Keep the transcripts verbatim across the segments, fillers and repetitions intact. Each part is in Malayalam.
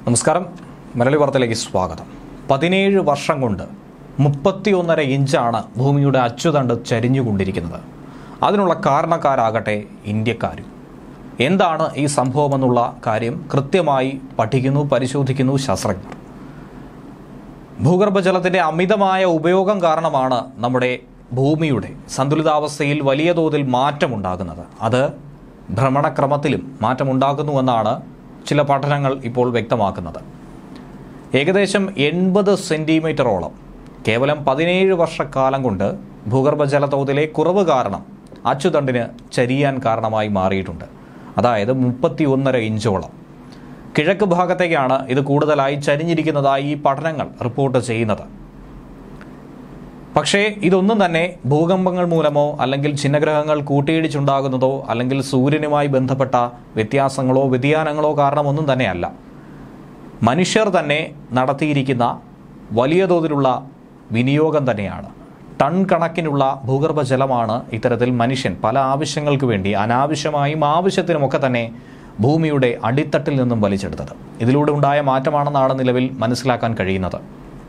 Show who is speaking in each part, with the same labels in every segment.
Speaker 1: നമസ്കാരം. മലയാളി വാർത്തയിലേക്ക് സ്വാഗതം. പതിനേഴ് വർഷം കൊണ്ട് മുപ്പത്തിയൊന്നര ഇഞ്ചാണ് ഭൂമിയുടെ അച്ചുതണ്ട് ചരിഞ്ഞുകൊണ്ടിരിക്കുന്നത്. അതിനുള്ള കാരണക്കാരാകട്ടെ ഇന്ത്യക്കാരും. എന്താണ് ഈ സംഭവമെന്നുള്ള കാര്യം കൃത്യമായി പഠിക്കുന്നു, പരിശോധിക്കുന്നു ശാസ്ത്രജ്ഞർ. ഭൂഗർഭജലത്തിൻ്റെ അമിതമായ ഉപയോഗം കാരണമാണ് നമ്മുടെ ഭൂമിയുടെ സന്തുലിതാവസ്ഥയിൽ വലിയ തോതിൽ മാറ്റമുണ്ടാകുന്നത്. അത് ഭ്രമണക്രമത്തിലും മാറ്റമുണ്ടാകുന്നുവെന്നാണ് ചില പഠനങ്ങൾ ഇപ്പോൾ വ്യക്തമാക്കുന്നത്. ഏകദേശം എൺപത് സെൻറ്റിമീറ്ററോളം കേവലം പതിനേഴ് വർഷക്കാലം കൊണ്ട് ഭൂഗർഭജല തോതിലെ കുറവ് കാരണം അച്ചുതണ്ടിന് ചരിയാൻ കാരണമായി മാറിയിട്ടുണ്ട്. അതായത് മുപ്പത്തി ഒന്നര ഇഞ്ചോളം. കിഴക്ക് ഭാഗത്തേക്കാണ് ഇത് കൂടുതലായി ചരിഞ്ഞിരിക്കുന്നതായി ഈ പഠനങ്ങൾ റിപ്പോർട്ട് ചെയ്യുന്നത്. പക്ഷേ ഇതൊന്നും തന്നെ ഭൂകമ്പങ്ങൾ മൂലമോ അല്ലെങ്കിൽ ഛിന്നഗ്രഹങ്ങൾ കൂട്ടിയിടിച്ചുണ്ടാകുന്നതോ അല്ലെങ്കിൽ സൂര്യനുമായി ബന്ധപ്പെട്ട വ്യത്യാസങ്ങളോ വ്യതിയാനങ്ങളോ കാരണമൊന്നും തന്നെയല്ല. മനുഷ്യർ തന്നെ നടത്തിയിരിക്കുന്ന വലിയ തോതിലുള്ള വിനിയോഗം തന്നെയാണ്. ടൺ കണക്കിനുള്ള ഭൂഗർഭജലമാണ് ഇത്തരത്തിൽ മനുഷ്യൻ പല ആവശ്യങ്ങൾക്ക് വേണ്ടി അനാവശ്യമായും ആവശ്യത്തിനുമൊക്കെ തന്നെ ഭൂമിയുടെ അടിത്തട്ടിൽ നിന്നും വലിച്ചെടുത്തത്. ഇതിലൂടെ ഉണ്ടായ മാറ്റമാണെന്നാണ് നിലവിൽ മനസ്സിലാക്കാൻ കഴിയുന്നത്.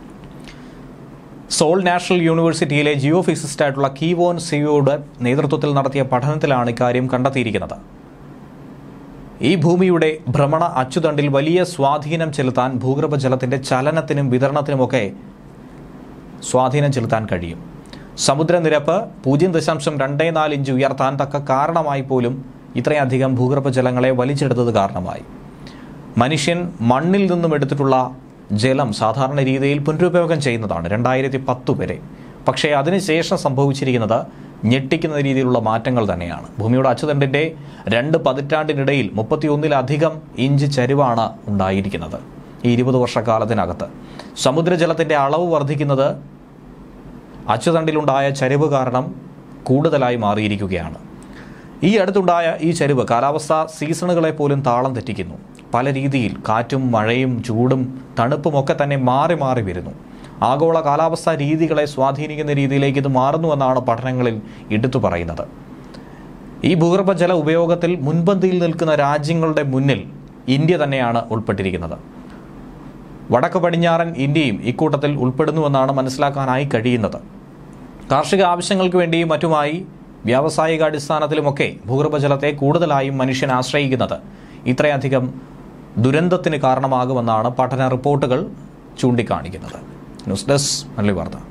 Speaker 1: സോൾ നാഷണൽ യൂണിവേഴ്സിറ്റിയിലെ ജിയോ ഫിസിസ്റ്റായിട്ടുള്ള കീവോൻ സിയോയുടെ നേതൃത്വത്തിൽ നടത്തിയ പഠനത്തിലാണ് ഇക്കാര്യം കണ്ടെത്തിയിരിക്കുന്നത്. ഈ ഭൂമിയുടെ ഭ്രമണ അച്ചുതണ്ടിൽ വലിയ സ്വാധീനം ചെലുത്താൻ ഭൂഗർഭജലത്തിൻ്റെ ചലനത്തിനും വിതരണത്തിനുമൊക്കെ സ്വാധീനം ചെലുത്താൻ കഴിയും. സമുദ്രനിരപ്പ് പൂജ്യം ദശാംശം രണ്ട് നാല് ഇഞ്ച് ഉയർത്താൻ തക്ക കാരണമായി പോലും ഇത്രയധികം ഭൂഗർഭജലങ്ങളെ വലിച്ചെടുത്തത് കാരണമായി. മനുഷ്യൻ മണ്ണിൽ നിന്നും എടുത്തിട്ടുള്ള ജലം സാധാരണ രീതിയിൽ പുനരുപയോഗം ചെയ്യുന്നതാണ് രണ്ടായിരത്തി പത്ത് വരെ. പക്ഷേ അതിനുശേഷം സംഭവിച്ചിരിക്കുന്നത് ഞെട്ടിക്കുന്ന രീതിയിലുള്ള മാറ്റങ്ങൾ തന്നെയാണ്. ഭൂമിയുടെ അച്ചുതണ്ടിൻ്റെ രണ്ട് പതിറ്റാണ്ടിനിടയിൽ മുപ്പത്തിയൊന്നിലധികം ഇഞ്ച് ചരിവാണ് ഉണ്ടായിരിക്കുന്നത്. ഈ ഇരുപത് വർഷക്കാലത്തിനകത്ത് സമുദ്രജലത്തിൻ്റെ അളവ് വർദ്ധിക്കുന്നത് അച്ചുതണ്ടിലുണ്ടായ ചരിവ് കാരണം കൂടുതലായി മാറിയിരിക്കുകയാണ്. ഈ അടുത്തുണ്ടായ ഈ ചരിവ് കാലാവസ്ഥാ സീസണുകളെ പോലും താളം തെറ്റിക്കുന്നു. പല രീതിയിൽ കാറ്റും മഴയും ചൂടും തണുപ്പും ഒക്കെ തന്നെ മാറി മാറി വരുന്നു. ആഗോള കാലാവസ്ഥാ രീതികളെ സ്വാധീനിക്കുന്ന രീതിയിലേക്ക് ഇത് മാറുന്നുവെന്നാണ് പഠനങ്ങളിൽ എടുത്തു പറയുന്നത്. ഈ ഭൂഗർഭജല ഉപയോഗത്തിൽ മുൻപന്തിയിൽ നിൽക്കുന്ന രാജ്യങ്ങളുടെ മുന്നിൽ ഇന്ത്യ തന്നെയാണ് ഉൾപ്പെട്ടിരിക്കുന്നത്. വടക്ക് പടിഞ്ഞാറൻ ഇന്ത്യയും ഇക്കൂട്ടത്തിൽ ഉൾപ്പെടുന്നുവെന്നാണ് മനസ്സിലാക്കാനായി കഴിയുന്നത്. കാർഷിക ആവശ്യങ്ങൾക്ക് വേണ്ടിയും മറ്റുമായി വ്യാവസായിക അടിസ്ഥാനത്തിലുമൊക്കെ ഭൂഗർഭജലത്തെ കൂടുതലായും മനുഷ്യൻ ആശ്രയിക്കുന്നത് ഇത്രയധികം ദുരന്തത്തിന് കാരണമാകുമെന്നാണ് പഠന റിപ്പോർട്ടുകൾ ചൂണ്ടിക്കാണിക്കുന്നത്. ന്യൂസ് ഡെസ്ക് മലയാളി വാർത്ത.